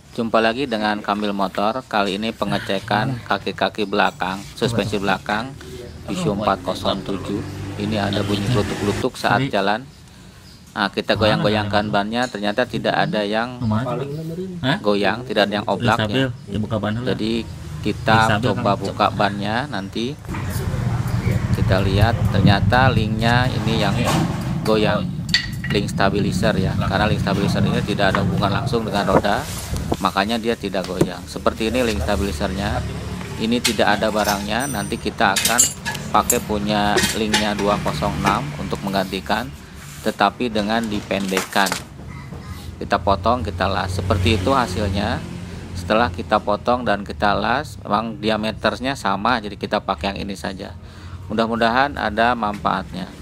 Jumpa lagi dengan Kamil Motor. Kali ini pengecekan kaki-kaki belakang, suspensi belakang Visio 407. Ini ada bunyi glutuk-glutuk saat jalan. Nah, kita goyang-goyangkan bannya, ternyata tidak ada yang goyang, tidak ada yang oblak ya. Jadi kita coba buka bannya, nanti kita lihat ternyata linknya ini yang goyang, link stabilizer ya. Karena link stabilizer ini tidak ada hubungan langsung dengan roda, makanya dia tidak goyang. Seperti ini link stabilizernya. Ini tidak ada barangnya. Nanti kita akan pakai punya linknya 206 untuk menggantikan, tetapi dengan dipendekkan. Kita potong, kita las. Seperti itu hasilnya. Setelah kita potong dan kita las, memang diameternya sama, jadi kita pakai yang ini saja. Mudah-mudahan ada manfaatnya.